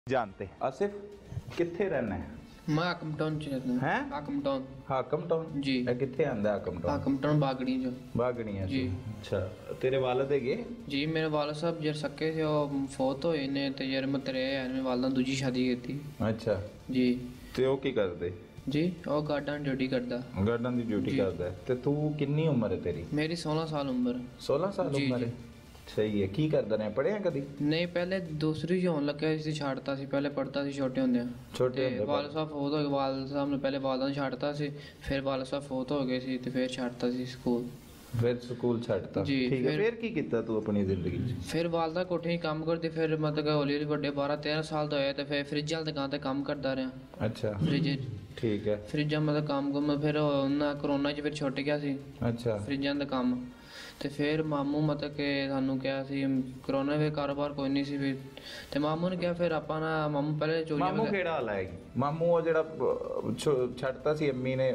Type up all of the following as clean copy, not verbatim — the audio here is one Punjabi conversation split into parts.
जानते हैं। आसिफ कित्थे रहना है? मैं हाकम टाउन च रहता हूँ। हैं? हाकम टाउन जी कित्थे आंदा हाकम टाउन बागड़ी जो बागड़ियां जी। अच्छा तेरे वालिद है जी मेरे वाला साहब जर सके थे वो फोत होए ने ते जर मैं तेरे मेरे वालदा दूजी शादी की। अच्छा जी ते ओ की करदे? जी वो गार्डन ड्यूटी करदा। गार्डन दी ड्यूटी करदा है ते तू कितनी उम्र है तेरी? मेरी 16 साल उम्र। 16 साल जी, उम्र जी। है। सही है। की करदा ने पढ़िया कदी? नहीं पहले दूसरी जो होने लगे ਸੀ ਛੱਡਤਾ ਸੀ ਪਹਿਲੇ ਪੜਦਾ ਸੀ ਛੋਟੇ ਹੁੰਦੇ ਛੋਟੇ ਹੁੰਦੇ ਵਾਲ ਸਾਹਿਬ ਫੋਤ ਹੋ ਗਏ ਵਾਲ ਸਾਹਿਬ ਨੇ ਪਹਿਲੇ ਵਾਲਾਂ ਨੂੰ ਛੱਡਤਾ ਸੀ ਫਿਰ ਵਾਲ ਸਾਹਿਬ ਫੋਤ ਹੋ ਗਏ ਸੀ ਤੇ ਫਿਰ ਛੱਡਤਾ ਸੀ ਸਕੂਲ फिर स्कूल छड्डता जी, ठीक है। फिर- फिर की कीता तू अपनी जिंदगी च? ਫਿਰ ਵਾਲਦਾ ਕੋਠੇ ਹੀ ਕੰਮ ਕਰਦੇ ਫਿਰ ਮਤਲਬ ਹੌਲੀ ਹੌਲੀ ਵੱਡੇ 12 13 ਸਾਲ ਦਾ ਹੋਇਆ ਤੇ ਫਿਰ ਫਰਿੱਜ ਵਾਲੀ ਦੁਕਾਨ ਤੇ ਕੰਮ ਕਰਦਾ ਰਿਹਾ। अच्छा ਫਰਿੱਜ ठीक है। ਫਰਿੱਜਾਂ ਮਤਲਬ ਕੰਮ ਕੰਮ ਫਿਰ ਉਹਨਾਂ ਕਰੋਨਾ 'ਚ ਫਿਰ ਛੁੱਟ ਗਿਆ ਸੀ अच्छा ਫਰਿੱਜਾਂ ਦਾ ਕੰਮ ਤੇ ਫਿਰ ਮਾਮੂ ਮਤਲਬ ਕਿ ਸਾਨੂੰ ਕਿਹਾ ਸੀ ਕਰੋਨਾ ਵੇ ਕਾਰੋਬਾਰ ਕੋਈ ਨਹੀਂ ਸੀ ਵੀ ਤੇ ਮਾਮੂ ਨੇ ਕਿਹਾ ਫਿਰ ਆਪਾਂ ਨਾ ਮਾਮੂ ਪਹਿਲੇ ਚੋਰੀ ਮਾਮੂ ਕਿਹੜਾ ਹਾਲ ਹੈ? ਮਾਮੂ ਉਹ ਜਿਹੜਾ ਛੱਡਤਾ ਸੀ ਅੰਮੀ ਨੇ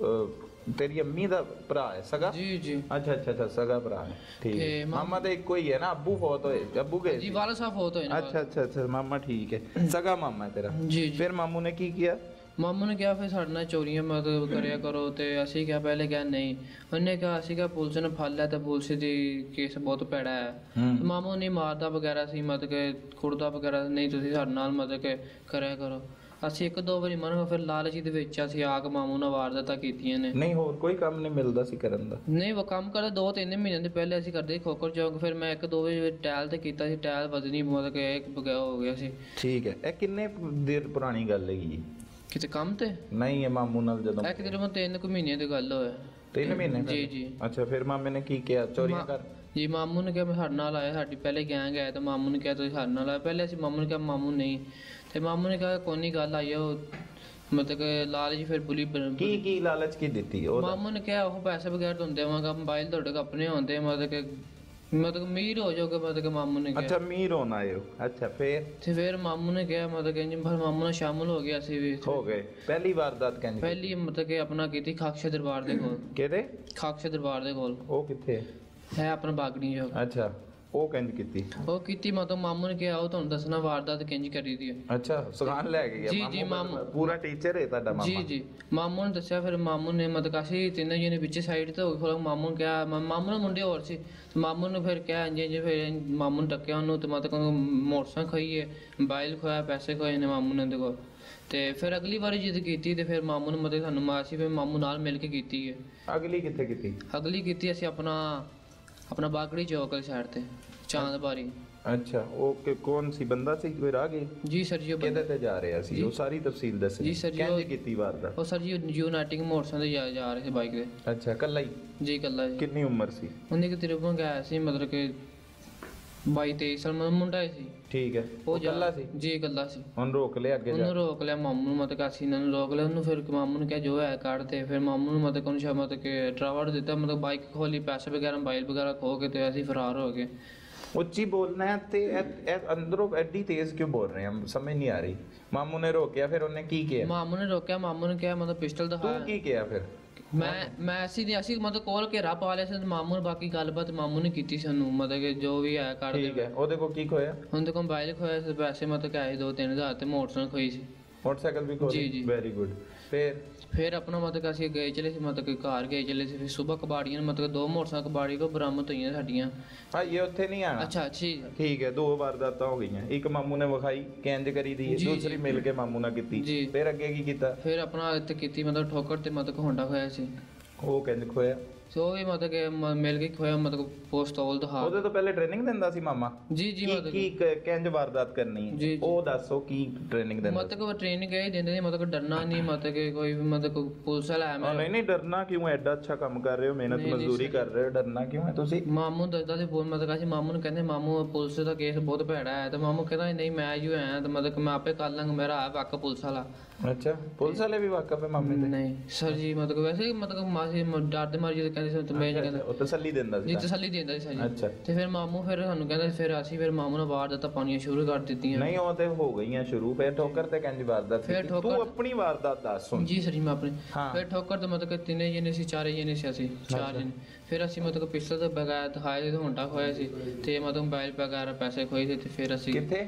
ਤੇਰੀ ਅੰਮੀ ਦਾ ਭਰਾ ਹੈ ਸਗਾ? ਜੀ ਜੀ ਅੱਛਾ ਸਗਾ ਭਰਾ ਹੈ ਠੀਕ ਹੈ। ਤੇ ਮਾਮਾ ਤਾਂ ਇੱਕੋ ਹੀ ਹੈ ਨਾ? ਅੱਬੂ ਫੌਤ ਹੋਏ ਅੱਬੂ ਗਏ ਜੀ ਸੀ? ਵਾਲਾ ਸਾਹਿਬ ਹੋਤ ਹੋਏ ਨੇ ਅੱਛਾ ਮਾਮਾ ਠੀਕ ਹੈ ਸਗਾ ਮਾਮਾ ਹੈ ਤੇਰਾ। ਜੀ ਜੀ ਫਿਰ ਮਾਮੂ ਨੇ ਕੀ ਕੀਤਾ? ਮਾਮੂ ਨੇ ਕਿਹਾ ਫਿਰ ਸਾਡੇ ਨਾਲ ਚੋਰੀਆਂ ਮਤਲਬ ਕਰਿਆ ਕਰੋ ਤੇ ਅਸੀਂ ਕਿਹਾ ਪਹਿਲੇ ਕਿਹਾ ਨਹੀਂ ਉਹਨੇ ਕਿਹਾ ਅਸੀਂ ਕਿਹਾ ਪੁਲਿਸ ਨੇ ਫੜ ਲਿਆ ਤੇ ਪੁਲਿਸ ਦੀ ਕੇਸ ਬਹੁਤ ਭੈੜਾ ਹੈ ਤੇ ਮਾਮੂ ਨਹੀਂ ਮਾਰਦਾ ਵਗੈਰਾ ਸੀ ਮਤਲਬ ਕਿ ਕੁੜਦਾ ਵਗੈਰਾ ਨਹੀਂ ਤੁਸੀਂ ਸਾਡੇ ਨਾਲ ਮਤਲਬ ਕਿ ਕਰਿਆ ਕਰੋ। ਅਸੀਂ ਇੱਕ ਦੋ ਵਾਰੀ ਮਨ ਫਿਰ ਲਾਲਚੀ ਦੇ ਵਿੱਚ ਅਸੀਂ ਆ ਕੇ ਮਾਮੂ ਨਾਲ ਵਾਰਦਾਤਾਂ ਕੀਤੀਆਂ ਨੇ। ਨਹੀਂ ਹੋਰ ਕੋਈ ਕੰਮ ਨਹੀਂ ਮਿਲਦਾ ਸੀ ਕਰਨ ਦਾ? ਨਹੀਂ ਉਹ ਕੰਮ ਕਰਦਾ 2-3 ਮਹੀਨੇ ਦੇ ਪਹਿਲੇ ਅਸੀਂ ਕਰਦੇ ਖੋਖਰ ਚੌਕ ਫਿਰ ਮੈਂ ਇੱਕ ਦੋ ਵਾਰੀ ਟਾਇਲ ਤੇ ਕੀਤਾ ਸੀ ਟਾਇਲ ਵਜਨੀ ਮਤਲਬ ਕਿ ਇੱਕ ਬਗਿਆ ਹੋ ਗਿਆ ਸੀ। ਠੀਕ ਹੈ। ਇਹ ਕਿੰਨੇ ਦੇਰ ਪੁਰਾਣੀ ਗੱਲ ਹੈਗੀ? ਕਿਤੇ ਕੰਮ ਤੇ ਨਹੀਂ ਇਹ ਮਾਮੂ ਨਾਲ ਜਦੋਂ ਇੱਕ ਦਿਨ ਮੈਂ 3 ਕੁ ਮਹੀਨੇ ਦੀ ਗੱਲ ਹੋਇਆ। 3 ਮਹੀਨੇ ਜੀ ਜੀ ਅੱਛਾ ਫਿਰ ਮਾਮੇ ਨੇ ਕੀ ਕਿਹਾ? ਚੋਰੀਆਂ ਕਰ? ਜੀ ਮਾਮੂ ਨੇ ਕਿਹਾ ਮੈਂ ਸਾਡੇ ਨਾਲ ਆਇਆ ਸਾਡੀ ਪਹਿਲੇ ਗੈਂਗ ਆਇਆ ਤਾਂ ਮਾਮੂ ਨੇ ਕਿਹਾ ਤੁਸੀਂ ਸਾਡੇ ਨਾਲ ਆਇਆ ਪਹਿਲੇ ਅਸੀਂ ਮਾਮੂ ਨੇ ਕਿਹਾ ਮਾਮੂ ਨਹੀਂ ਤੇ ਮਾਮੂ ਨੇ ਕਿਹਾ ਕੋਈ ਨਹੀਂ ਗੱਲ ਆਈ ਉਹ ਮਤਲਬ ਕਿ ਲਾਲਚ ਫਿਰ ਬੁਲੀ ਕੀ ਲਾਲਚ ਕੀ ਦਿੱਤੀ ਉਹ? ਮਾਮੂ ਨੇ ਕਿਹਾ ਉਹ ਪੈਸੇ ਬਗੈਰ ਤੁਹਾਨੂੰ ਦੇਵਾਂਗਾ ਮੋਬਾਈਲ ਤੁਹਾਡੇ ਕੋਲ ਆਪਣੇ ਹੁੰਦੇ ਮਤਲਬ ਅਮੀਰ ਹੋ ਜਾਓਗੇ ਮਤਲਬ ਕਿ ਮਾਮੂ ਨੇ ਕਿਹਾ। ਅੱਛਾ ਅਮੀਰ ਹੋਣਾ ਆਇਓ ਅੱਛਾ ਫਿਰ ਮਾਮੂ ਨੇ ਕਿਹਾ ਮਤਲਬ ਕਿ ਫਿਰ ਮਾਮੂ ਨਾਲ ਸ਼ਾਮਲ ਹੋ ਗਿਆ ਸੀ ਵੀ ਹੋ ਗਏ। ਪਹਿਲੀ ਵਾਰਦਾਤ ਕਹਿੰਦੇ? ਪਹਿਲੀ ਮਤਲਬ ਕਿ ਆਪਣਾ ਕੀਤੀ ਖਾਕਸ਼ਾ ਦਰਬਾਰ ਦੇ ਕੋਲ। ਕਿਹਦੇ? ਖਾਕਸ਼ਾ ਦਰਬਾਰ ਦੇ ਕੋਲ। ਉਹ ਕਿੱਥੇ ਹੈ ਆਪਣਾ ਬਾਗੜੀ ਜੋ। ਅੱਛਾ ਉਹ ਕਿੰਜ ਕੀਤੀ? ਉਹ ਕੀਤੀ ਮਤਲਬ ਮਾਮੂ ਨੇ ਕਿਹਾ ਉਹ ਤੁਹਾਨੂੰ ਦੱਸਣਾ ਵਾਰਦਾਤ ਕਿੰਜ ਕਰੀ ਦੀ ਹੈ। ਅੱਛਾ ਸੁਖਾਨ ਲੈ ਕੇ ਗਿਆ? ਜੀ, ਜੀ, ਮਾਮੂ। ਪੂਰਾ ਟੀਚਰ ਹੈ ਤੁਹਾਡਾ ਮਾਮਾ? ਜੀ ਮਾਮੂ ਨੇ ਦੱਸਿਆ ਫਿਰ ਮਾਮੂ ਨੇ ਮਤਲਬ ਅਸੀਂ ਤਿੰਨੇ ਜਣੇ ਪਿੱਛੇ ਸਾਈਡ ਤੇ ਹੋ ਗਏ ਫਿਰ ਮਾਮੂ ਨੇ ਕਿਹਾ ਮਾਮੂ ਨੇ ਮੁੰਡੇ ਹੋਰ ਸੀ ਤੇ ਮਾਮੂ ਨੇ ਫਿਰ ਕਿਹਾ ਇੰਜ ਫਿਰ ਮਾਮੂ ਨੇ ਟੱਕਿਆ ਉਹਨੂੰ ਤੇ ਮਤਲਬ ਮੋਟਰਸਾਈਕਲ ਖੋਈਏ ਮੋਬਾਈਲ ਖੋਇਆ ਪੈਸੇ ਖੋਏ ਨੇ ਮਾਮੂ ਨੇ ਦੇਖੋ ਤੇ ਫਿਰ ਅਗਲੀ ਵਾਰੀ ਜਿੱਦ ਕੀਤੀ ਤੇ ਫਿਰ ਮਾਮੂ ਨੇ ਮਤਲਬ ਸਾਨੂੰ ਮਾਸੀ ਫਿਰ ਮਾਮੂ ਨਾਲ ਮਿਲ ਕੇ ਕੀਤੀ ਹੈ। ਅਗਲੀ ਕਿੱਥੇ ਕੀਤੀ? ਅਗਲੀ ਕੀਤੀ ਅਸੀਂ ਆਪਣਾ ਬਾਗੜੀ ਚੌਕ ਵਾਲੀ ਸਾਈਡ ਤੇ ਚਾਂਦਬਾਰੀ। ਅੱਛਾ ਉਹ ਕੌਣ ਸੀ? ਬੰਦਾ ਸੀ ਕੋਈ ਰਾਹਗੀਰ? ਜੀ ਸਰ ਜੀ ਕਿਹਦੇ ਤੇ ਜਾ ਰਿਹਾ ਸੀ? ਉਹ ਸਾਰੀ ਤਫਸੀਲ ਦੱਸ ਜੀ ਸਰ ਜੀ ਕਿੰਜ ਕੀਤੀ ਵਾਰਦਾਤ? ਉਹ ਸਰ ਜੀ ਯੂਨਾਈਟਿੰਗ ਮੋਟਰਸਾਈਕਲ ਤੇ ਜਾ ਰਹੇ ਸੀ ਬਾਈਕ ਤੇ। ਅੱਛਾ ਕੱਲਾ ਹੀ? ਜੀ ਕੱਲਾ ਜੀ। ਕਿੰਨੀ ਉਮਰ ਸੀ? ਉਹਨੇ ਕਿ ਤੇਰੇ ਕੋਲ ਗਿਆ ਸੀ ਮਤਲਬ ਕਿ 22-23 ਸਾਲ ਦਾ ਮੁੰਡਾ ਹੀ ਸੀ। ਠੀਕ ਹੈ। ਉਹ ਕੱਲਾ ਸੀ? ਜੀ ਕੱਲਾ ਸੀ। ਉਹਨੂੰ ਰੋਕ ਲਿਆ ਅੱਗੇ ਜਾ? ਉਹਨੂੰ ਰੋਕ ਲਿਆ ਮਾਮੂ ਨੂੰ ਮਤਲਬ ਅਸੀਂ ਇਹਨਾਂ ਨੂੰ ਰੋਕ ਲਿਆ ਉਹਨੂੰ ਫਿਰ ਮਾਮੂ ਨੂੰ ਕਿਹਾ ਜੋ ਹੈ ਕੱਢ ਤੇ ਫਿਰ ਮਾਮੂ ਨੂੰ ਮਤਲਬ ਉਹਨੂੰ ਸ਼ਾਇਦ ਮਤਲਬ ਕਿ ਡਰਾਈਵਰ ਦਿੱਤਾ ਮਤਲਬ ਬਾਈਕ ਖੋਲੀ ਪੈਸੇ ਵਗੈਰਾ ਮੋਬਾਈਲ ਵਗੈਰਾ ਖੋ ਕੇ ਤੇ ਅਸੀਂ ਫਰਾਰ ਹੋ ਗਏ। ਉੱਚੀ ਬੋਲਣਾ ਹੈ ਤੇ ਅੰਦਰੋਂ ਐਡੀ ਤੇਜ਼ ਕਿਉਂ ਬੋਲ ਰਹੇ ਹਾਂ ਸਮਝ ਨਹੀਂ ਆ ਰਹੀ। ਮਾਮੂ ਨੇ ਰੋਕਿਆ ਫਿਰ ਉਹਨੇ ਕੀ ਕਿਹਾ? ਮਾਮੂ ਨੇ ਰੋਕਿਆ ਮਾਮੂ ਨੇ ਕਿਹਾ ਮਤਲਬ ਪਿਸਟਲ ਦਿਖਾਇਆ। ਤੂੰ ਕੀ ਕਿਹਾ ਫਿਰ? ਮੈਂ ਅਸੀਂ ਮਤਲਬ ਕੋਲ ਘੇਰਾ ਪਾ ਲਿਆ ਸੀ ਮਾਮੂ ਨੇ ਬਾਕੀ ਗੱਲਬਾਤ ਮਾਮੂ ਨੇ ਕੀਤੀ ਸਾਨੂੰ ਮਤਲਬ ਕਿ ਜੋ ਵੀ ਹੈ ਕਰ ਦੇ। ਠੀਕ ਹੈ। ਉਹਦੇ ਕੋਲ ਕੀ ਖੋਇਆ? ਉਹਦੇ ਕੋਲ ਮੋਬਾਈਲ ਖੋਇਆ ਸੀ ਪੈਸੇ ਮਤਲਬ ਕਿ ਆਏ 2-3 ਹਜ਼ਾਰ ਤੇ ਮੋਟਰਸਾਈਕਲ ਖੋਈ ਸੀ। ਮੋਟਰਸਾਈਕਲ ਵੀ ਖੋਇਆ? ਜੀ, ਜੀ। Very good. ਫਿਰ ਆਪਣਾ ਮਤਲਬ ਅਸੀਂ ਗਏ ਚਲੇ ਸੀ ਮਤਲਬ ਕਿ ਘਰ ਗਏ ਚਲੇ ਸੀ ਫਿਰ ਸਵੇਰ ਕਬਾੜੀਆਂ ਮਤਲਬ 2 ਮੋਟਰਸਾਈਕਲ ਕਬਾੜੀ ਕੋ ਬਰਾਮਦ ਹੋਈਆਂ ਸਾਡੀਆਂ। ਇਹ ਉੱਥੇ ਨਹੀਂ ਆਣਾ? ਅੱਛਾ ਠੀਕ ਹੈ। 2 ਵਾਰਦਾਤਾਂ ਹੋ ਗਈਆਂ। ਇੱਕ ਮਾਮੂ ਨੇ ਵਿਖਾਈ ਕਿੰਜ ਕਰੀ ਦੀ ਹੈ, ਦੂਸਰੀ ਮਿਲ ਕੇ ਮਾਮੂ ਨਾਲ ਕੀਤੀ। ਫਿਰ ਅੱਗੇ ਕੀ ਕੀਤਾ? ਫਿਰ ਆਪਣਾ ਇੱਥੇ ਕੀਤੀ ਮਤਲਬ ਠੋਕਰ ਤੇ ਮਤਲਬ ਹੋਂਡਾ ਖੋਇਆ ਸੀ। ਉਹ ਕਿੰਜ ਖੋਇਆ? ਸੋ ਵੀ ਮਤਲਬ ਕਿ ਮਿਲ ਕੇ ਖੋਇਆ ਮਤਲਬ ਪੋਸਟੋਲ ਦਿਖਾ। ਉਹਦੇ ਤੋਂ ਪਹਿਲੇ ਟ੍ਰੇਨਿੰਗ ਦਿੰਦਾ ਸੀ ਮਾਮਾ? ਜੀ ਮਤਲਬ ਕੀ ਕਿੰਜ ਵਾਰਦਾਤ ਕਰਨੀ ਹੈ ਉਹ ਦੱਸੋ ਕੀ ਟ੍ਰੇਨਿੰਗ ਦਿੰਦਾ? ਮਤਲਬ ਟ੍ਰੇਨਿੰਗ ਇਹ ਦਿੰਦੇ ਨੇ ਮਤਲਬ ਡਰਨਾ ਨਹੀਂ ਮਤਲਬ ਕਿ ਕੋਈ ਵੀ ਮਤਲਬ ਪੁਲਿਸ ਵਾਲਾ ਹੈ ਮੈਂ ਨਹੀਂ ਡਰਨਾ ਕਿਉਂ? ਐਡਾ ਅੱਛਾ ਕੰਮ ਕਰ ਰਹੇ ਹੋ ਮਿਹਨਤ ਮਜ਼ਦੂਰੀ ਕਰ ਰਹੇ ਹੋ ਡਰਨਾ ਕਿਉਂ ਹੈ ਤੁਸੀਂ? ਮਾਮੂ ਦੱਸਦਾ ਸੀ ਮਤਲਬ ਅਸੀਂ ਮਾਮੂ ਨੂੰ ਕਹਿੰਦੇ ਮਾਮੂ ਪੁਲਿਸ ਦਾ ਕੇਸ ਬਹੁਤ ਭੈੜਾ ਹੈ ਤੇ ਮਾਮੂ ਕਹਿੰਦਾ ਨਹੀਂ ਮੈਂ ਜੋ ਆਇਆ ਤੇ ਮਤਲਬ ਮੈਂ ਆਪੇ ਕਰ ਲਾਂਗਾ ਮੇਰਾ ਆ ਵਾਕਾ ਪੁਲਿਸ ਵਾਲਾ। ਅੱਛਾ ਪੁਲਿਸ ਵਾਲੇ ਵੀ ਵਾਕਫ ਹੈ ਮਾਮੇ ਦੇ? ਨਹੀਂ ਸਰ ਜੀ ਮਤਲਬ ਵੈਸੇ ਮਤਲਬ ਮਾਸੀ ਡਰਦੇ ਮਾਰੀ ਜਦੋਂ ਕਹਿੰਦੇ ਸੀ ਮੈਂ ਕਹਿੰਦਾ ਉਹ ਤਸੱਲੀ ਦਿੰਦਾ ਸੀ? ਜੀ ਤਸੱਲੀ ਦਿੰਦਾ ਸੀ ਸਰ ਅੱਛਾ। ਤੇ ਫਿਰ ਮਾਮੂ ਫਿਰ ਸਾਨੂੰ ਕਹਿੰਦਾ ਫਿਰ ਅਸੀਂ ਫਿਰ ਮਾਮੂ ਨਾਲ ਵਾਰਦਾਤਾਂ ਪਾਉਣੀਆਂ ਸ਼ੁਰੂ ਕਰ ਦਿੱਤੀਆਂ। ਨਹੀਂ ਉਹ ਤੇ ਹੋ ਗਈਆਂ ਸ਼ੁਰੂ। ਫਿਰ ਠੋਕਰ ਤੇ ਕਿੰਜ ਵਾਰਦਾਤ? ਤੂੰ ਆਪਣੀ ਵਾਰਦਾਤ ਦੱਸ ਸੁਣ। ਜੀ ਸਰ ਜੀ ਮੈਂ ਆਪਣੀ ਫਿਰ ਠੋਕਰ ਤੇ ਮਤਲਬ ਕਿ 3 ਜਣੇ ਸੀ 4 ਜਣੇ ਸੀ ਅਸੀਂ 4 ਜਣੇ। ਫਿਰ ਅਸੀਂ ਮਤਲਬ ਪਿਸਤਲ ਤੋਂ ਬਗੈਰ ਦਿਖਾਇਆ ਤੇ ਹੋਂਡਾ ਖੋਇਆ ਸੀ ਤੇ ਮਤਲਬ ਮੋਬਾਈਲ ਵਗੈਰਾ ਪੈਸੇ ਖੋਏ ਸੀ ਤੇ ਫਿਰ ਅਸੀਂ ਕਿੱਥੇ?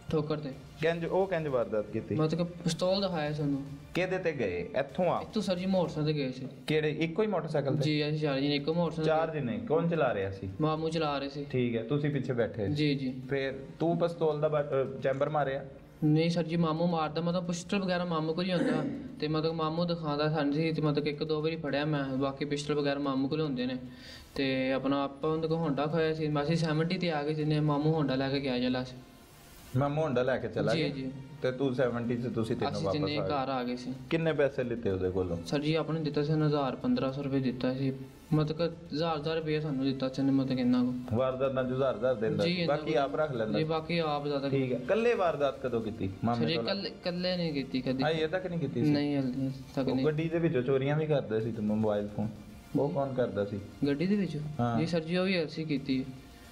ਠੋਕਰ ਤੇ ਕਿੰਜ ਵਾਰਦਾਤ ਕੀਤੀ? ਮਤਲਬ ਕਿ ਪਿਸਤੌਲ ਦਿਖਾਇਆ ਸਾਨੂੰ। ਕਿਹਦੇ ਤੇ ਗਏ ਇੱਥੋਂ ਆ? ਇੱਥੋਂ ਸਰ ਜੀ ਮੋਟਰਸਾਈਕਲ ਤੇ ਗਏ ਸੀ। ਕਿਹੜੇ ਇੱਕੋ ਹੀ ਮੋਟਰਸਾਈਕਲ ਤੇ? ਜੀ ਅਸੀਂ ਚਾਰ ਜਣੇ ਇੱਕੋ ਮੋਟਰਸਾਈਕਲ ਚਾਰ ਜਣੇ? ਕੌਣ ਚਲਾ ਰਿਹਾ ਸੀ? ਮਾਮੂ ਚਲਾ ਰਹੇ ਸੀ। ਠੀਕ ਹੈ, ਤੁਸੀਂ ਪਿੱਛੇ ਬੈਠੇ? ਜੀ ਜੀ। ਫਿਰ ਤੂੰ ਪਿਸਤੌਲ ਦਾ ਚੈਂਬਰ ਮਾਰਿਆ? ਨਹੀਂ ਸਰ ਜੀ, ਮਾਮੂ ਮਾਰਦਾ, ਮਤਲਬ ਪਿਸਟਲ ਵਗੈਰਾ ਮਾਮੂ ਕੋਲ ਹੀ ਹੁੰਦਾ ਤੇ ਮਤਲਬ ਮਾਮੂ ਦਿਖਾਉਂਦਾ ਸਾਨੂੰ ਸੀ ਤੇ ਮਤਲਬ ਇੱਕ ਦੋ ਵਾਰੀ ਫੜਿਆ ਮੈਂ, ਬਾਕੀ ਪਿਸਟਲ ਵਗੈਰਾ ਮਾਮੂ ਕੋਲ ਹੁੰਦੇ ਨੇ। ਤੇ ਆਪਣਾ ਆਪਾਂ ਉਹਦੇ ਕੋਲ ਹੋਂਡਾ ਖੋਇਆ ਸੀ, ਅਸੀਂ 70 ਤੇ ਆ ਗਏ ਜਿੰਨੇ ਮਾਮੂ ਹੋਂਡਾ ਲੈ ਕੇ ਗਿਆ ਜਲਾ ਸੀ। ਮਾਮੂ ਹੋਂਡਾ ਲੈ ਕੇ ਚਲਾ ਗਿਆ? ਜੀ ਜੀ। ਤੇ ਤੂੰ 70 ਚ ਤੁਸੀਂ ਤਿੰਨੋਂ ਅਸੀਂ ਵਾਪਸ ਤਿੰਨੇ ਆ ਗਏ? ਘਰ ਆ ਗਏ ਸੀ। ਕਿੰਨੇ ਪੈਸੇ ਲਿੱਤੇ ਉਹਦੇ ਕੋਲੋਂ? ਸਰ ਜੀ ਆਪਣੇ ਦਿੱਤਾ ਸੀ 1500 ਰੁਪਏ ਦਿੱਤਾ ਸੀ, ਮਤਲਬ 1000 ਰੁਪਏ ਸਾਨੂੰ ਦਿੱਤਾ ਸੀ ਨੇ, ਮਤਲਬ ਕਿੰਨਾ ਕੋ ਵਾਰਦਾਤ ਨਾਲ 1000 ਦਿੰਦਾ ਜੀ, ਬਾਕੀ ਆਪ ਰੱਖ ਲੈਂਦਾ? ਜੀ ਬਾਕੀ ਆਪ ਜ਼ਿਆਦਾ। ਠੀਕ ਹੈ, ਕੱਲੇ ਵਾਰਦਾਤ ਕਦੋਂ ਕੀਤੀ ਮਾਮੇ ਸਰ ਕੋਲ? ਕੱਲੇ ਨਹੀਂ ਕੀਤੀ ਕਦੀ। ਇਹ ਤੱਕ ਨਹੀਂ ਕੀਤੀ ਸੀ? ਨਹੀਂ ਹਲੇ ਤੱਕ ਉਹ ਨਹੀਂ। ਗੱਡੀ ਦੇ ਵਿੱਚੋਂ ਚੋਰੀਆਂ ਵੀ ਕਰਦੇ ਸੀ ਤੂੰ, ਮੋਬਾਈਲ ਫੋਨ ਉਹ ਕੌਣ ਕਰਦਾ ਸੀ ਗੱਡੀ ਦੇ ਵਿੱਚ? ਹਾਂ। ਜੀ ਸਰ ਜੀ ਉਹ ਵੀ ਅਸੀਂ ਕੀਤੀ,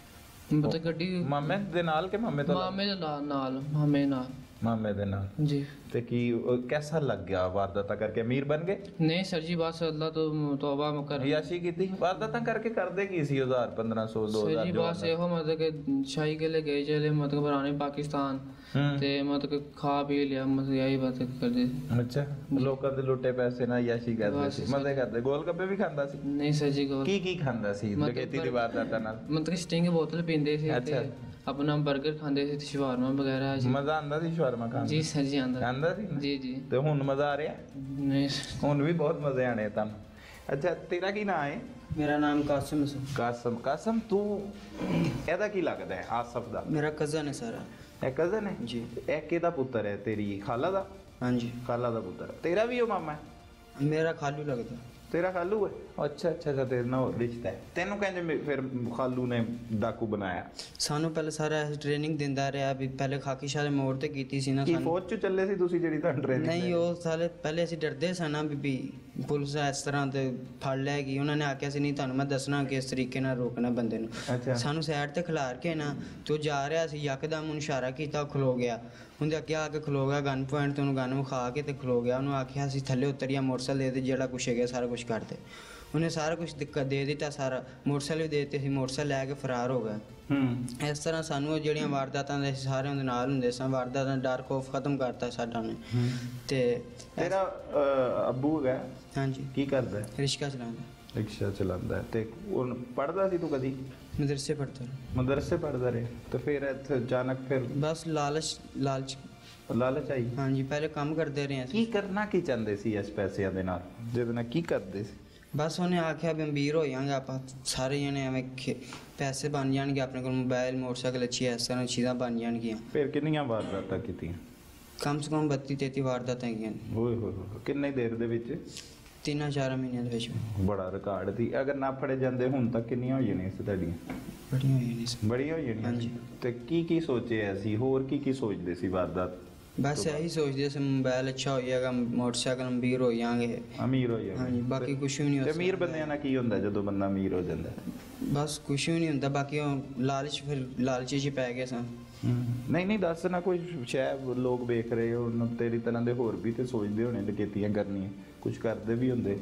ਮਤਲਬ ਗੱਡੀ ਮਾਮੇ ਦੇ ਨਾਲ ਕਿ ਮਾਮੇ ਤੋਂ? ਮਾਮੇ ਦੇ ਨਾਲ ਮਾਮੇ ਨਾਲ। ਮਾਮੇ ਦੇ ਨਾਲ। ਜੀ। ਤੇ ਕੀ ਕੈਸਾ ਲੱਗ ਗਿਆ ਵਾਰਦਾਤਾਂ ਕਰਕੇ? ਅਮੀਰ ਬਣ ਗਏ? ਨਹੀਂ ਸਰ ਜੀ, ਬਸ ਅੱਲਾ ਤੋਂ ਤੌਬਾ ਕਰ। ਯਾਸ਼ੀ ਕੀਤੀ? ਵਾਰਦਾਤਾਂ ਕਰਕੇ ਕਰਦੇ ਕੀ ਸੀ? 1000 1500 ਸਰ 2000 ਜੀ ਬਸ ਇਹੋ ਮਤਲਬ ਕਿ ਸ਼ਾਹੀ ਕੇ ਲਈ ਗਏ ਚਲੇ, ਮਤਲਬ ਪੁਰਾਣੇ ਪਾਕਿਸਤਾਨ ਤੇ ਮਤਲਬ ਕਿ ਖਾ ਪੀ ਲਿਆ, ਮਤਲਬ ਇਹੀ ਬਾਤ ਕਰਦੇ ਸੀ। ਅੱਛਾ, ਲੋਕਾਂ ਦੇ ਲੁੱਟੇ ਪੈਸੇ ਨਾਲ ਯਾਸ਼ੀ ਕਰਦੇ ਬਸ ਸੀ, ਮਜ਼ੇ ਕਰਦੇ? ਗੋਲ ਗੱਪੇ ਵੀ ਖਾਂਦਾ ਸੀ? ਨਹੀਂ ਸਰ ਜੀ, ਕੀ ਖਾਂਦਾ ਸੀ ਡਕੈਤੀ ਦੀ ਵਾਰਦਾਤਾਂ ਨਾਲ? ਮਤਲਬ ਕਿ ਸਟਿੰਗ ਬੋਤਲ ਪੀਂਦੇ ਸੀ ਤੇ ਆਪਣਾ 버ਗਰ ਖਾਂਦੇ ਸੀ ਤੇ ਸ਼ਵਾਰਮਾ ਵਗੈਰਾ ਜੀ। ਮਜ਼ਾ ਆਂਦਾ ਸੀ ਸ਼ਵਾਰਮਾ ਖਾਣ? ਜੀ ਸਰ ਜੀ ਆਂਦਾ ਸੀ? ਜੀ ਜੀ। ਤੇ ਹੁਣ ਮਜ਼ਾ ਆ ਰਿਹਾ? ਨਹੀਂ ਹੁਣ ਵੀ ਬਹੁਤ ਮਜ਼ੇ ਆਣੇ ਤੁਹਾਨੂੰ। ਅੱਛਾ, ਤੇਰਾ ਕੀ ਨਾਮ ਹੈ? ਮੇਰਾ ਨਾਮ ਕਾਸਿਮ ਹੈ। ਕਾਸਮ ਤੂੰ ਇਹਦਾ ਕੀ ਲੱਗਦਾ ਹੈ? ਆਸਫ ਦਾ? ਮੇਰਾ ਕਜ਼ਨ ਹੈ ਸਾਰਾ। ਇਹ ਕਜ਼ਨ ਹੈ ਜੀ। ਇਹ ਕਿਹਦਾ ਪੁੱਤਰ ਹੈ? ਤੇਰੀ ਖਾਲਾ ਦਾ? ਹਾਂਜੀ। ਖਾਲਾ ਦਾ ਪੁੱਤਰ? ਤੇਰਾ ਵੀ ਉਹ ਮਾਮਾ ਹੈ? ਮੇਰਾ ਖਾਲੂ ਲੱਗਦਾ। ਤੇਰਾ ਖਾਲੂ ਹੈ? ਅੱਛਾ ਅੱਛਾ, ਤੇਰੇ ਨਾਲ ਰਿਸ਼ਤਾ ਹੈ। ਤੈਨੂੰ ਕਹਿੰਦੇ ਫਿਰ ਖਾਲੂ ਨੇ ਡਾਕੂ ਬਣਾਇਆ? ਸਾਨੂੰ ਪਹਿਲੇ ਸਾਰਾ ਟ੍ਰੇਨਿੰਗ ਦਿੰਦਾ ਰਿਹਾ ਵੀ ਪਹਿਲੇ ਖਾਕੀ ਸ਼ਾਹ ਦੇ ਮੋੜ ਤੇ ਕੀਤੀ ਸੀ ਨਾ ਕੀ ਫੌਜ ਚ ਚੱਲੇ ਸੀ ਤੁਸੀਂ ਜਿਹੜੀ ਤੁਹਾਨੂੰ ਟ੍ਰੇਨਿੰਗ? ਨਹੀਂ, ਉਹ ਸਾਲੇ ਪਹਿਲੇ ਅਸੀਂ ਡਰਦੇ ਸਾਂ ਨਾ ਵੀ ਪੁਲਿਸ ਇਸ ਤਰ੍ਹਾਂ ਤੇ ਫੜ ਲੈਗੀ। ਉਹਨਾਂ ਨੇ ਆਖਿਆ ਸੀ ਨਹੀਂ ਤੁਹਾਨੂੰ ਮੈਂ ਦੱਸਣਾ ਕਿ ਇਸ ਤਰੀਕੇ ਨਾਲ ਰੋਕਣਾ ਬੰਦੇ ਨੂੰ। ਅੱਛਾ। ਸਾਨੂੰ ਸਾਈਡ ਤੇ ਖਿਲਾਰ ਕੇ ਨਾ ਤੇ ਉਹ ਜਾ ਰਿਹਾ ਸੀ, ਯਕਦਮ ਉਹਨੂੰ ਇਸ਼ਾਰਾ ਕੀਤਾ, ਉਹ ਖਲੋ ਗਿਆ। ਉਹਦੇ ਅੱਗੇ ਆ ਕੇ ਖਲੋ ਗਿਆ, ਗਨ ਪੁਆਇੰਟ ਤੇ ਉਹਨੂੰ ਗਨ ਵਿਖਾ ਕੇ ਤੇ ਖਲੋ ਗਿਆ। ਉਹਨੂੰ ਆਖਿਆ ਸੀ ਥੱਲੇ ਉਤਰੀਆ, ਮੋਟਰਸਾਈਕਲ ਦੇ ਦੇ, ਜਿਹੜਾ ਕੁਛ ਹੈਗਾ ਸਾਰਾ ਕੁਛ ਕਰ ਦੇ। ਉਹਨੇ ਸਾਰਾ ਕੁਛ ਦੇ ਦਿੱਤਾ, ਸਾਰਾ ਮੋਟਰਸਾਈਕਲ ਵੀ ਦੇ ਦਿੱਤੇ ਸੀ, ਮੋਟਰਸਾਈਕਲ ਲੈ ਕੇ ਫਰਾਰ ਹੋ ਗਿਆ। ਇਸ ਤਰ੍ਹਾਂ ਸਾਨੂੰ ਉਹ ਜਿਹੜੀਆਂ ਵਾਰਦਾਤਾਂ ਦੇ ਸਾਰੇ ਉਹਦੇ ਨਾਲ ਹੁੰਦੇ ਸਨ, ਵਾਰਦਾਤਾਂ ਦਾ ਡਰ ਖੌਫ ਖਤਮ ਕਰਤਾ ਸਾਡਾ ਨੇ। ਤੇ ਤੇਰਾ ਅੱਬੂ ਹੈਗਾ? ਹਾਂਜੀ। ਕੀ ਕਰਦਾ ਹੈ? ਰਿਕਸ਼ਾ ਚਲਾਉਂਦਾ। ਰਿਕਸ਼ਾ ਚਲਾਉਂਦਾ ਹੈ। ਤੇ ਉਹ ਪੜਦਾ ਸੀ ਤੂੰ ਕਦੀ? ਮਦਰਸੇ ਪੜ੍ਹਦਾ। ਮਦਰਸੇ ਪੜਦਾ ਰਿਹਾ? ਤੇ ਫਿਰ ਇੱਥੇ ਅਚਾਨਕ ਫਿਰ ਬਸ ਲਾਲਚ ਆਈ? ਹਾਂਜੀ, ਪਹਿਲੇ ਕੰਮ ਕਰਦੇ ਰਹੇ ਕੀ ਅਸੀਂ। ਕਰਨਾ ਕੀ ਚਾਹੁੰਦੇ ਸੀ ਇਸ ਪੈਸਿਆਂ ਦੇ ਨਾਲ, ਜਿਹਦੇ ਨਾਲ ਕੀ ਕਰਦੇ ਸੀ? ਬਸ ਉਹਨੇ ਆਖਿਆ ਵੀ ਅਮੀਰ ਹੋ ਜਾਵਾਂਗੇ ਆਪਾਂ ਸਾਰੇ ਜਣੇ, ਐਵੇਂ ਪੈਸੇ ਬਣ ਜਾਣਗੇ ਆਪਣੇ ਕੋਲ, ਮੋਬਾਈਲ ਮੋਟਰਸਾਈਕਲ ਅੱਛੀ ਇਸ ਤਰ੍ਹਾਂ ਚੀਜ਼ਾਂ ਬਣ ਜਾਣਗੀਆਂ। ਫਿਰ ਕਿੰਨੀਆਂ ਵਾਰਦਾਤਾਂ ਕੀਤੀਆਂ? ਕਮ ਸੇ ਕਮ 32-33 ਵਾਰਦਾਤਾਂ ਹੈਗੀਆਂ ਓਏ ਹੋਏ ਹੋਏ, ਕਿੰਨੇ ਦੇਰ ਦੇ ਵਿੱਚ? 3-4 ਮਹੀਨਿਆਂ ਦੇ ਵਿੱਚ। ਬੜਾ ਰਿਕਾਰਡ ਸੀ। ਅਗਰ ਨਾ ਫੜੇ ਜਾਂਦੇ ਹੁਣ ਤੱਕ ਕਿੰਨੀਆਂ ਹੋ ਜਾਣੀਆਂ ਸੀ ਤੁਹਾਡੀਆਂ? ਬੜੀਆਂ ਹੋਈਆਂ ਨੇ ਸੀ। ਬੜੀਆਂ ਹੋ ਜਾਣੀਆਂ? ਹਾਂਜੀ। ਤੇ ਕੀ ਸੋਚਿਆ ਸੀ? ਹੋਰ ਕੀ ਸੋਚਦੇ ਸੀ ਵਾਰਦਾਤ? ਬਸ ਇਹੀ ਸੋਚਦੇ ਸੀ ਮੋਬਾਈਲ ਅੱਛਾ ਹੋ ਜਾਏਗਾ, ਮੋਟਰਸਾਈਕਲ ਅਮੀਰ ਹੋ ਜਾਵਾਂਗੇ, ਅਮੀਰ ਹੋ ਜਾਏਗਾ। ਹਾਂਜੀ, ਬਾਕੀ ਕੁਝ ਵੀ ਨਹੀਂ ਹੋ ਤੇ ਸਕਦਾ। ਅਮੀਰ ਬੰਦਿਆਂ ਨਾਲ ਕੀ ਹੁੰਦਾ ਜਦੋਂ ਬੰਦਾ ਅਮੀਰ ਹੋ ਜਾਂਦਾ? ਬਸ ਕੁਝ ਵੀ ਨਹੀਂ ਹੁੰਦਾ, ਬਾਕੀ ਉਹ ਲਾਲਚ, ਫਿਰ ਲਾਲਚ 'ਚ ਪੈ ਗਏ ਸਾਂ। ਨਹੀਂ ਦੱਸ ਨਾ, ਕੋਈ ਸ਼ਾਇਦ ਲੋਕ ਵੇਖ ਰਹੇ ਹੋ ਤੇਰੀ ਤਰ੍ਹਾਂ ਦੇ, ਹੋਰ ਵੀ ਤੇ ਸੋਚਦੇ ਹੋਣੇ ਡਕੈਤੀਆਂ ਕਰਨੀਆਂ, ਕੁਝ ਕਰਦੇ ਵੀ ਹੁੰਦੇ।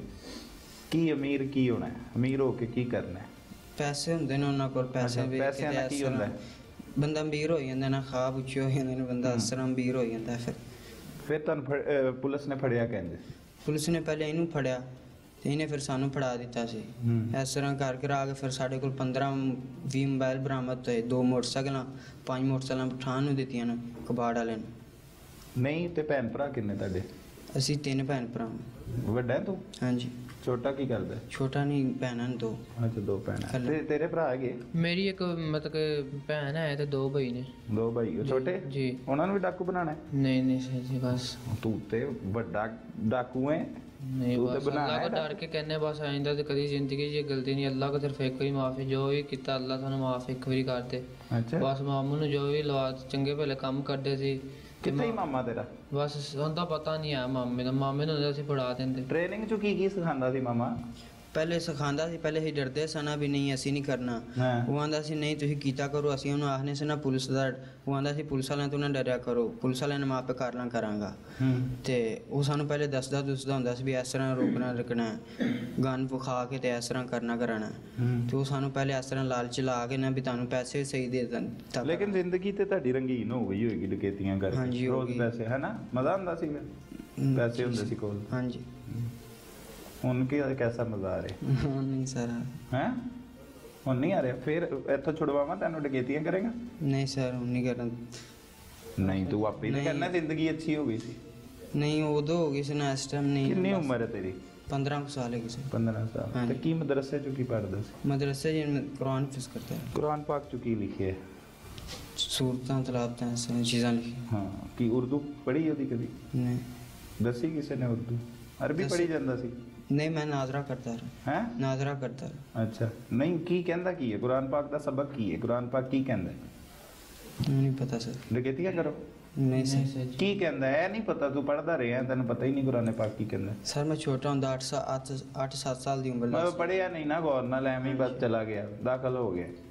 ਕੀ ਅਮੀਰ ਕੀ ਹੋਣਾ? ਅਮੀਰ ਹੋ ਕੇ ਕੀ ਕਰਨਾ? ਪੈਸੇ ਹੁੰਦੇ ਨੇ ਉਹਨਾਂ ਕੋਲ, ਪੈਸੇ ਵੇਖ ਕੇ ਪੈਸਿਆਂ ਨਾਲ ਕੀ ਹੁੰਦਾ? ਬੰਦਾ ਅਮੀਰ ਹੋ ਜਾਂਦਾ ਨਾ, ਖਾਬ ਉੱਚੇ ਹੋ ਜਾਂਦੇ ਨੇ, ਬੰਦਾ ਇਸ ਤਰ੍ਹਾਂ ਅਮੀਰ ਹੋ ਜਾਂਦਾ। ਫਿਰ ਤੁਹਾਨੂੰ ਪੁਲਿਸ ਨੇ ਫੜਿਆ ਕਹਿੰਦੇ? ਪੁਲਿਸ ਨੇ ਪਹਿਲੇ ਇਹਨੂੰ ਫੜਿਆ ਤੇ ਇਹਨੇ ਫਿਰ ਸਾਨੂੰ ਫੜਾ ਦਿੱਤਾ ਸੀ। ਇਸ ਤਰ੍ਹਾਂ ਕਰਕੇ ਆ ਕੇ ਫਿਰ ਸਾਡੇ ਕੋਲ 15-20 ਮੋਬਾਈਲ ਬਰਾਮਦ ਹੋਏ, 2 ਮੋਟਰਸਾਈਕਲਾਂ, 5 ਮੋਟਰਸਾਈਕਲਾਂ ਪਠਾਨ ਨੂੰ ਦਿੱਤੀਆਂ ਨੇ, ਕਬਾੜ ਵਾਲੇ ਨੂੰ। ਨਹੀਂ ਤੇ ਭੈਣ ਭਰਾ ਕਿੰਨੇ ਤੁਹਾਡੇ? ਅਸੀਂ 3 ਭੈਣ ਭਰਾ। ਵੱਡਾ ਹੈ ਤੂੰ? ਹਾਂਜੀ। ਛੋਟਾ ਕੀ ਕਰਦਾ? ਛੋਟਾ ਨਹੀਂ, ਭੈਣਾਂ ਨੇ 2। ਅੱਛਾ, 2 ਭੈਣਾਂ। ਤੇ ਤੇਰੇ ਭਰਾ ਹੈਗੇ? ਮੇਰੀ ਇੱਕ ਮਤਲਬ ਕਿ ਭੈਣ ਹੈ ਤੇ 2 ਭਾਈ ਨੇ। 2 ਭਾਈ? ਉਹ ਛੋਟੇ? ਜੀ। ਉਹਨਾਂ ਨੂੰ ਵੀ ਡਾਕੂ ਬਣਾਉਣਾ ਹੈ? ਨਹੀਂ ਸਰ ਜੀ, ਬਸ ਤੂੰ ਤੇ ਵੱਡਾ ਡਾਕੂ ਹੈ। नहीं तू बस तो अल्लाह को डर के कहने बस आइंदा तो कभी जिंदगी च गलती नहीं, अल्लाह को सिर्फ एक ही माफी, जो भी किया अल्लाह थानू माफ एक बारी कर दे। अच्छा। बस मामू ने जो भी लवा चंगे भले काम करते सी। कितने ही मामा तेरा? बस उनका पता नहीं है मामे दा, मामे ने ਅਸੀਂ ਫੜਾ ਦਿੰਦੇ। ਟ੍ਰੇਨਿੰਗ ਚ ਕੀ ਸਿਖਾਉਂਦਾ ਸੀ ਮਾਮਾ? ਪਹਿਲੇ ਸਿਖਾਉਂਦਾ ਸੀ, ਪਹਿਲੇ ਅਸੀਂ ਡਰਦੇ ਸਨ ਵੀ ਨਹੀਂ ਅਸੀਂ ਨਹੀਂ ਕਰਨਾ। ਹਾਂ ਉਹ ਆਂਦਾ ਸੀ ਨਹੀਂ ਤੁਸੀਂ ਕੀਤਾ ਕਰੋ, ਅਸੀਂ ਉਹਨੂੰ ਆਖਨੇ ਸੀ ਨਾ ਪੁਲਿਸ ਦਾ। ਉਹ ਆਂਦਾ ਸੀ ਪੁਲਿਸ ਵਾਲਿਆਂ ਤੋਂ ਨਾ ਡਰਿਆ ਕਰੋ, ਪੁਲਿਸ ਵਾਲਿਆਂ ਨੇ ਮੈਂ ਆਪੇ ਕਰ ਲਾਂ ਕਰਾਂਗਾ। ਤੇ ਉਹ ਸਾਨੂੰ ਪਹਿਲੇ ਦੱਸਦਾ ਹੁੰਦਾ ਸੀ ਵੀ ਇਸ ਤਰ੍ਹਾਂ ਰੋਕਣਾ ਰੱਖਣਾ, ਗਨ ਵਿਖਾ ਕੇ ਤੇ ਇਸ ਤਰ੍ਹਾਂ ਕਰਨਾ ਕਰਾਣਾ। ਤੇ ਉਹ ਸਾਨੂੰ ਪਹਿਲੇ ਇਸ ਤਰ੍ਹਾਂ ਲਾਲਚ ਲਾ ਕੇ ਨਾ ਵੀ ਤੁਹਾਨੂੰ ਪੈਸੇ ਸਹੀ ਦੇ ਦਿੰਦਾ। ਲੇਕਿਨ ਜ਼ਿੰਦਗੀ ਤੇ ਤੁਹਾਡੀ ਰੰਗੀਨ ਹੋ ਗਈ ਹੋਏਗੀ ਡਕੈਤੀਆਂ ਕਰਕੇ। ਹਾਂਜੀ, ਹੋ ਰੋਜ਼ ਗਈ। ਪੈਸੇ ਹੈ ਨਾ, ਮਜ਼ਾ ਆਉਂਦਾ ਸੀਗਾ, ਪੈਸੇ ਹੁੰਦੇ ਸੀ ਕੋਲ। ਹਾਂਜੀ। ਹੁਣ ਕੀ ਕੈਸਾ ਮਜ਼ਾ ਆ ਰਿਹਾ ਹੁਣ ਨਹੀਂ ਸਰ। ਹੈ? ਹੁਣ ਨਹੀਂ ਆ ਰਿਹਾ? ਫਿਰ ਇੱਥੋਂ ਛੁਡਵਾਵਾਂ ਤੈਨੂੰ, ਡਕੈਤੀਆਂ ਕਰੇਗਾ? ਨਹੀਂ ਸਰ ਹੁਣ ਨਹੀਂ ਕਰਨਾ। ਨਹੀਂ ਤੂੰ ਆਪੇ ਹੀ ਕਰਨਾ, ਜ਼ਿੰਦਗੀ ਅੱਛੀ ਹੋ ਗਈ ਸੀ। ਨਹੀਂ ਉਦੋਂ ਹੋ ਗਈ ਸੀ ਨਾ, ਇਸ ਟਾਈਮ ਨਹੀਂ। ਕਿੰਨੀ ਉਮਰ ਹੈ ਤੇਰੀ? 15 ਕੁ ਸਾਲ ਹੈਗੀ ਸੀ। 15 ਸਾਲ। ਹਾਂਜੀ। ਤੇ ਕੀ ਮਦਰਸੇ ਚ ਕੀ ਪੜ੍ਹਦਾ ਸੀ? मदरसे जी कुरान फिस करते हैं, ਕੁਰਾਨ ਪਾਕ ਚ ਕੀ ਲਿਖਿਆ ਹੈ? सूरतें तलाबतें ऐसे चीज़ें लिखी। ਹਾਂ ਕੀ ਉਰਦੂ ਪੜ੍ਹੀ ਉਹਦੀ ਕਦੀ? नहीं ਦੱਸੀ ਕਿਸੇ ਨੇ ਉਰਦੂ? ਅਰਬੀ ਪੜ੍ਹੀ ਜਾਂਦਾ ਸੀ? नहीं मैं नाजरा करता रहा, ਹੈ? नाजरा करता रहा। ਅੱਛਾ ਨਹੀਂ, ਕੀ ਕਹਿੰਦਾ ਕੀ ਹੈ ਕੁਰਾਨ ਪਾਕ ਦਾ ਸਬਕ? ਕੀ ਹੈ ਕੁਰਾਨ ਪਾਕ? ਕੀ ਕਹਿੰਦਾ ਹੈ? नहीं पता सर। ਡਕੈਤੀਆਂ ਕਰੋ? नहीं सर। ਕੀ ਕਹਿੰਦਾ ਹੈ? ਨਹੀਂ ਪਤਾ? ਤੂੰ ਪੜ੍ਹਦਾ ਰਿਹਾ, ਤੈਨੂੰ ਪਤਾ ਹੀ ਨਹੀਂ ਕੁਰਾਨ ਪਾਕ ਕੀ ਕਹਿੰਦਾ? सर मैं छोटा हूँ, 8-7 साल की उम्र। ਮੈਂ ਪੜ੍ਹਿਆ ਨਹੀਂ ਨਾ ਗੌਰ ਨਾਲ, ਐਵੇਂ ਹੀ ਬਸ ਚਲਾ ਗਿਆ, ਦਾਖਲ ਹੋ ਗਿਆ।